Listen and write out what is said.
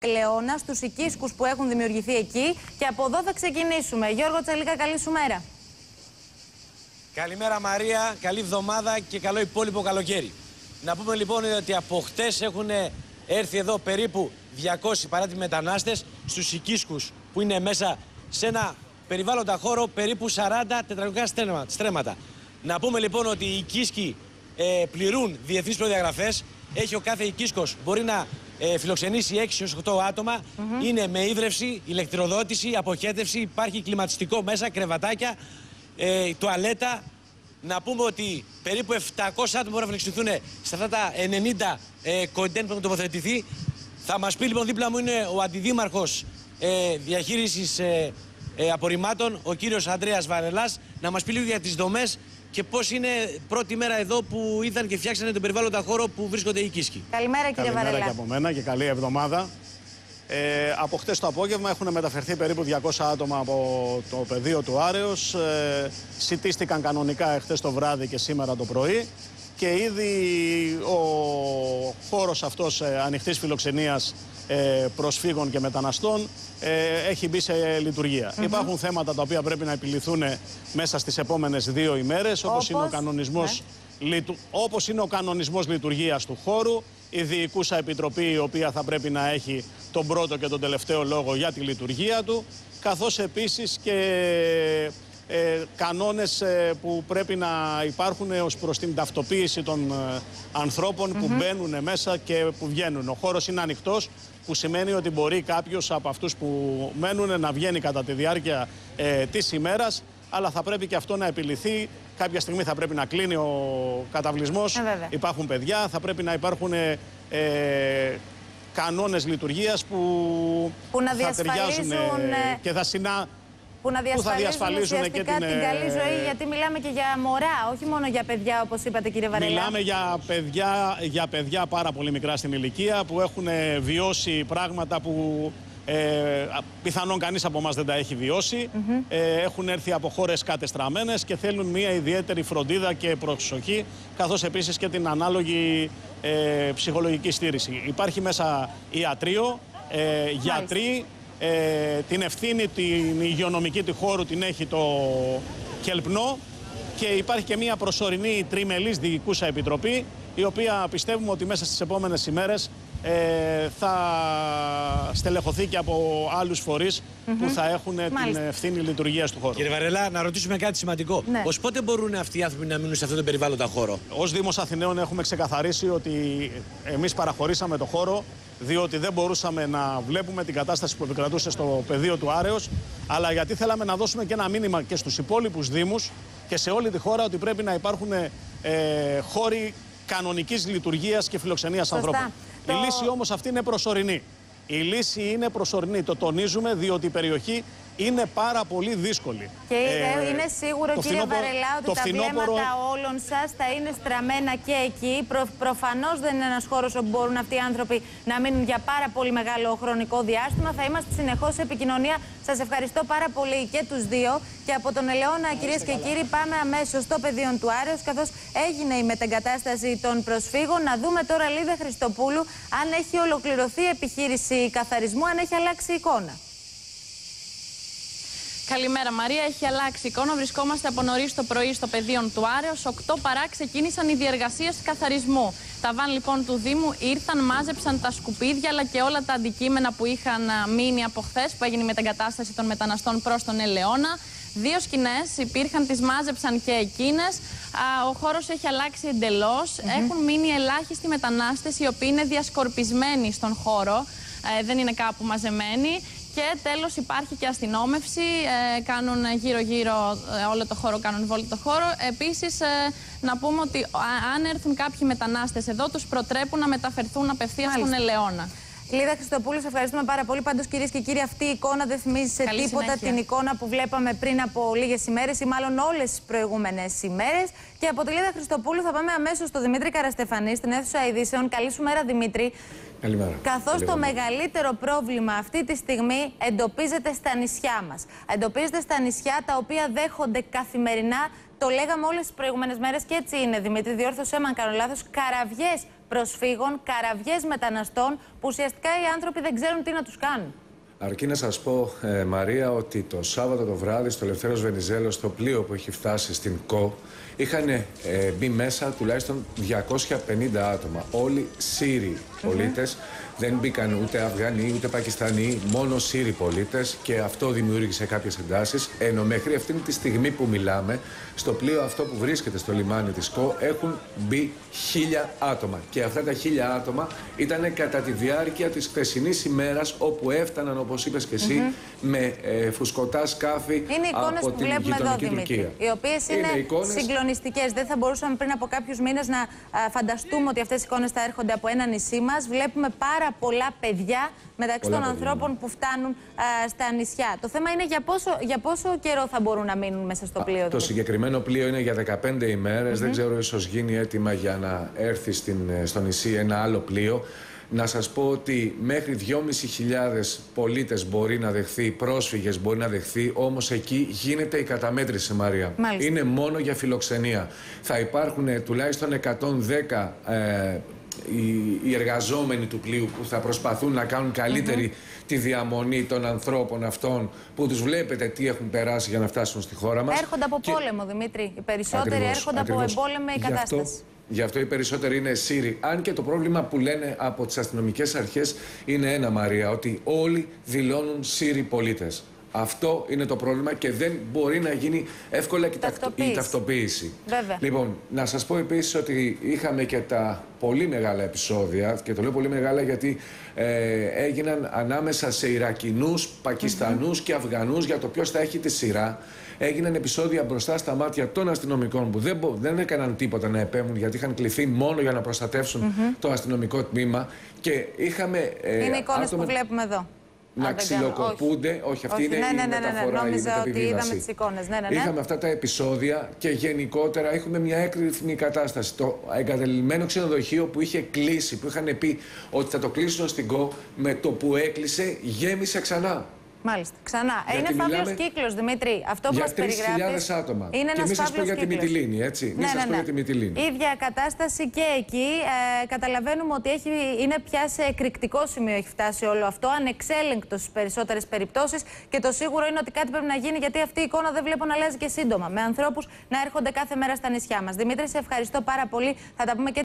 Ελαιώνα, στους οικίσκους που έχουν δημιουργηθεί εκεί. Και από εδώ θα ξεκινήσουμε. Γιώργο Τσαλίκα, καλή σου μέρα. Καλημέρα Μαρία, καλή εβδομάδα και καλό υπόλοιπο καλοκαίρι. Να πούμε λοιπόν ότι από χτες έχουν έρθει εδώ περίπου 200 παράτυποι μετανάστες στους οικίσκους που είναι μέσα σε ένα περιβάλλοντα χώρο περίπου 40 τετραγωνικά στρέμματα. Να πούμε λοιπόν ότι οι οικίσκοι πληρούν διεθνείς προδιαγραφές. Έχει ο κάθε οικίσκος, μπορεί να φιλοξενήσει 6-8 άτομα. Είναι με ίδρυυση, ηλεκτροδότηση, αποχέτευση, υπάρχει κλιματιστικό μέσα, κρεβατάκια, τουαλέτα. Να πούμε ότι περίπου 700 άτομα μπορούν να φιλοξενηθούν σε αυτά τα 90 κοντέν που έχουν τοποθετηθεί. Θα μας πει λοιπόν, δίπλα μου είναι ο αντιδήμαρχος διαχείρισης απορριμμάτων, ο κύριος Ανδρέας Βαρελάς, να μας πει λίγο για τις δομές και πώς είναι πρώτη μέρα εδώ που ήρθαν και φτιάξανε τον περιβάλλοντα χώρο που βρίσκονται οι οικίσκοι. Καλημέρα κύριε Βαρελά. Καλημέρα και από μένα και καλή εβδομάδα. Από χτες το απόγευμα έχουν μεταφερθεί περίπου 200 άτομα από το πεδίο του Άρεως. Σιτίστηκαν κανονικά χτες το βράδυ και σήμερα το πρωί. Και ήδη ο χώρος αυτός ανοιχτής φιλοξενίας προσφύγων και μεταναστών έχει μπει σε λειτουργία. Υπάρχουν θέματα τα οποία πρέπει να επιληθούν μέσα στις επόμενες 2 ημέρες, όπως είναι ο κανονισμός λειτουργίας του χώρου, η διοικούσα επιτροπή η οποία θα πρέπει να έχει τον πρώτο και τον τελευταίο λόγο για τη λειτουργία του, καθώς επίσης και κανόνες που πρέπει να υπάρχουν ως προς την ταυτοποίηση των ανθρώπων που μπαίνουν μέσα και που βγαίνουν. Ο χώρος είναι ανοιχτός, που σημαίνει ότι μπορεί κάποιος από αυτούς που μένουν να βγαίνει κατά τη διάρκεια της ημέρας, αλλά θα πρέπει και αυτό να επιληθεί. Κάποια στιγμή θα πρέπει να κλείνει ο καταβλισμός, υπάρχουν παιδιά, θα πρέπει να υπάρχουν κανόνες λειτουργίας που θα ταιριάζουν και που να διασφαλίσουν και την καλή ζωή, γιατί μιλάμε και για μωρά, όχι μόνο για παιδιά, όπως είπατε κύριε Βαρελά. Μιλάμε για παιδιά πάρα πολύ μικρά στην ηλικία, που έχουν βιώσει πράγματα που πιθανόν κανείς από εμάς δεν τα έχει βιώσει. Έχουν έρθει από χώρες κατεστραμμένες και θέλουν μια ιδιαίτερη φροντίδα και προσοχή, καθώς επίσης και την ανάλογη ψυχολογική στήριξη. Υπάρχει μέσα ιατρείο, γιατροί. Την ευθύνη την υγειονομική του χώρου την έχει το Κελπνό και υπάρχει και μια προσωρινή τριμελής διοικούσα επιτροπή, η οποία πιστεύουμε ότι μέσα στις επόμενες ημέρες θα στελεχωθεί και από άλλους φορείς που θα έχουν την ευθύνη λειτουργίας του χώρου. Κύριε Βαρελά, να ρωτήσουμε κάτι σημαντικό. Ως πότε μπορούν αυτοί οι άνθρωποι να μείνουν σε αυτόν τον περιβάλλοντα χώρο? Ως Δήμος Αθηναίων έχουμε ξεκαθαρίσει ότι εμείς παραχωρήσαμε το χώρο, διότι δεν μπορούσαμε να βλέπουμε την κατάσταση που επικρατούσε στο πεδίο του Άρεως, αλλά γιατί θέλαμε να δώσουμε και ένα μήνυμα και στους υπόλοιπους δήμους και σε όλη τη χώρα ότι πρέπει να υπάρχουν χώροι κανονικής λειτουργίας και φιλοξενίας ανθρώπων. Η λύση όμως αυτή είναι προσωρινή. Η λύση είναι προσωρινή. Το τονίζουμε, διότι η περιοχή είναι πάρα πολύ δύσκολη. Και είναι σίγουρο, κύριε Βαρελά, ότι τα βλέμματα όλων σας θα είναι στραμμένα και εκεί. Προφανώς δεν είναι ένας χώρος όπου μπορούν αυτοί οι άνθρωποι να μείνουν για πάρα πολύ μεγάλο χρονικό διάστημα. Θα είμαστε συνεχώς σε επικοινωνία. Σας ευχαριστώ πάρα πολύ και τους δύο. Και από τον Ελαιώνα, κυρίες και κύριοι, πάμε αμέσως στο πεδίο του Άρεως, καθώς έγινε η μετεγκατάσταση των προσφύγων. Να δούμε τώρα Λίδα Χριστοπούλου αν έχει ολοκληρωθεί η επιχείρηση καθαρισμού, αν έχει αλλάξει η εικόνα. Καλημέρα Μαρία, έχει αλλάξει εικόνα. Βρισκόμαστε από νωρίς το πρωί στο πεδίο του Άρεως. 8 παρά ξεκίνησαν οι διεργασίες καθαρισμού. Τα βαν λοιπόν του Δήμου ήρθαν, μάζεψαν τα σκουπίδια αλλά και όλα τα αντικείμενα που είχαν μείνει από χθες, που έγινε η μετεγκατάσταση των μεταναστών προς τον Ελαιώνα. 2 σκηνές υπήρχαν, τις μάζεψαν και εκείνες. Ο χώρος έχει αλλάξει εντελώς. Έχουν μείνει ελάχιστοι μετανάστες οι οποίοι είναι διασκορπισμένοι στον χώρο. Δεν είναι κάπου μαζεμένοι. Και τέλος υπάρχει και αστυνόμευση, κάνουν γύρω-γύρω όλο το χώρο, κάνουν βόλτα το χώρο. Επίσης να πούμε ότι αν έρθουν κάποιοι μετανάστες εδώ, τους προτρέπουν να μεταφερθούν απευθείας στον Ελαιώνα. Λίδα Χριστοπούλου, σε ευχαριστούμε πάρα πολύ. Πάντως, κυρίες και κύριοι, αυτή η εικόνα δεν θυμίζει σε τίποτα την εικόνα που βλέπαμε πριν από λίγες ημέρες ή μάλλον όλες τις προηγούμενες ημέρες. Και από τη Λίδα Χριστοπούλου θα πάμε αμέσως στο Δημήτρη Καραστεφανή, στην αίθουσα ειδήσεων. Καλή σου μέρα, Δημήτρη. Καλημέρα. Καθώς το μεγαλύτερο πρόβλημα αυτή τη στιγμή εντοπίζεται στα νησιά μας. Εντοπίζεται στα νησιά τα οποία δέχονται καθημερινά, το λέγαμε όλες τις προηγούμενες μέρες και έτσι είναι, Δημήτρη, διόρθωσέ με αν κάνω λάθος, καραβιές προσφύγων, καραβιές μεταναστών, που ουσιαστικά οι άνθρωποι δεν ξέρουν τι να τους κάνουν. Αρκεί να σας πω, Μαρία, ότι το Σάββατο το βράδυ στο Ελευθέρος Βενιζέλος, στο πλοίο που έχει φτάσει στην ΚΟ, είχαν μπει μέσα τουλάχιστον 250 άτομα. Όλοι Σύριοι πολίτες. Δεν μπήκαν ούτε Αφγανοί ούτε Πακιστανοί, μόνο Σύριοι πολίτες, και αυτό δημιούργησε κάποιες εντάσεις. Ενώ μέχρι αυτήν τη στιγμή που μιλάμε, στο πλοίο αυτό που βρίσκεται στο λιμάνι της ΚΟ έχουν μπει 1000 άτομα. Και αυτά τα 1000 άτομα ήταν κατά τη διάρκεια της χθεσινής ημέρας, όπου έφταναν, όπως είπες και εσύ, με φουσκωτά σκάφη από την γειτονική Τουρκία. Οι οποίες είναι συγκλονιστικές. Δεν θα μπορούσαμε πριν από κάποιους μήνες να φανταστούμε ότι αυτές οι εικόνες θα έρχονται από ένα νησί μας. Βλέπουμε πάρα πολλά παιδιά μεταξύ των ανθρώπων που φτάνουν στα νησιά. Το θέμα είναι για πόσο καιρό θα μπορούν να μείνουν μέσα στο πλοίο. Το συγκεκριμένο πλοίο είναι για 15 ημέρες. Δεν ξέρω, ίσως γίνει έτοιμα για να έρθει στο νησί ένα άλλο πλοίο. Να σας πω ότι μέχρι 2.500 πολίτες μπορεί να δεχθεί, πρόσφυγες μπορεί να δεχθεί, όμως εκεί γίνεται η καταμέτρηση, Μαρία. Μάλιστα. Είναι μόνο για φιλοξενία. Θα υπάρχουν τουλάχιστον 110 οι εργαζόμενοι του πλοίου που θα προσπαθούν να κάνουν καλύτερη τη διαμονή των ανθρώπων αυτών, που τους βλέπετε τι έχουν περάσει για να φτάσουν στη χώρα μας. Έρχονται από πόλεμο, Δημήτρη. Οι περισσότεροι έρχονται από εμπόλεμη κατάσταση. Γι' αυτό οι περισσότεροι είναι Σύριοι. Αν και το πρόβλημα που λένε από τις αστυνομικές αρχές είναι ένα, Μαρία, ότι όλοι δηλώνουν Σύριοι πολίτες. Αυτό είναι το πρόβλημα και δεν μπορεί να γίνει εύκολα η ταυτοποίηση. Βέβαια. Λοιπόν, να σας πω επίσης ότι είχαμε και τα πολύ μεγάλα επεισόδια, και το λέω πολύ μεγάλα γιατί έγιναν ανάμεσα σε Ιρακινούς, Πακιστανούς και Αφγανούς για το ποιος θα έχει τη σειρά. Έγιναν επεισόδια μπροστά στα μάτια των αστυνομικών που δεν έκαναν τίποτα να επέμβουν, γιατί είχαν κληθεί μόνο για να προστατεύσουν το αστυνομικό τμήμα. Και είχαμε. Είναι εικόνες που βλέπουμε εδώ. Να ξυλοκοπούνται. Όχι, αυτή είναι η μεταφορά, η μεταπηδίδαση. Είχαμε αυτά τα επεισόδια και γενικότερα έχουμε μια έκρηθμη κατάσταση. Το εγκαταλειμμένο ξενοδοχείο που είχε κλείσει, που είχαν πει ότι θα το κλείσουν στην ΚΟ, με το που έκλεισε γέμισε ξανά. Μάλιστα. Ξανά. Είναι φαύλος κύκλος, Δημήτρη. Αυτό που μας περιγράφεις. Για 3.000 άτομα. Είναι ένας μη σας πω για τη Μυτιλήνη, έτσι. Μη σας πω για τη Μυτιλήνη. Ίδια κατάσταση και εκεί. Καταλαβαίνουμε ότι είναι πια σε εκρηκτικό σημείο έχει φτάσει όλο αυτό. Ανεξέλεγκτο στις περισσότερες περιπτώσεις. Και το σίγουρο είναι ότι κάτι πρέπει να γίνει, γιατί αυτή η εικόνα δεν βλέπω να αλλάζει και σύντομα. Με ανθρώπους να έρχονται κάθε μέρα στα νησιά μας. Δημήτρη, σε ευχαριστώ πάρα πολύ. Θα τα πούμε και